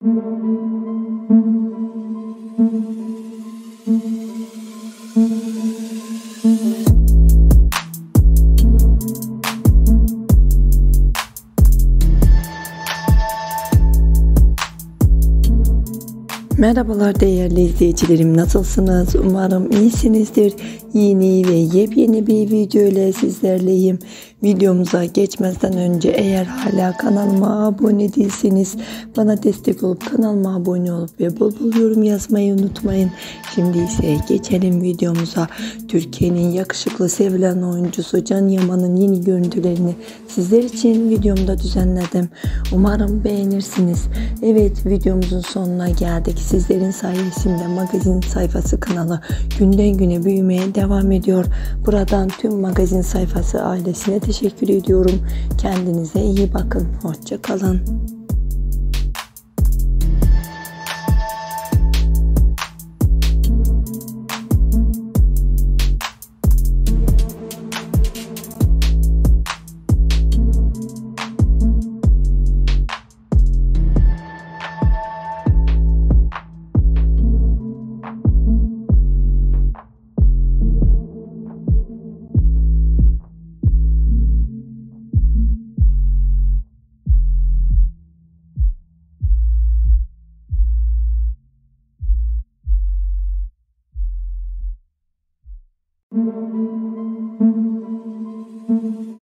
Merhabalar değerli izleyicilerim, nasılsınız? Umarım iyisinizdir. Yeni ve yepyeni bir video ile sizlerleyim. Videomuza geçmeden önce eğer hala kanalıma abone değilseniz bana destek olup kanalıma abone olup ve bol bol yorum yazmayı unutmayın. Şimdi ise geçelim videomuza. Türkiye'nin yakışıklı sevilen oyuncusu Can Yaman'ın yeni görüntülerini sizler için videomda düzenledim. Umarım beğenirsiniz. Evet, videomuzun sonuna geldik. Sizlerin sayesinde magazin sayfası kanalı günden güne büyümeye devam ediyor. Buradan tüm magazin sayfası ailesine teşekkür ediyorum. Kendinize iyi bakın. Hoşça kalın.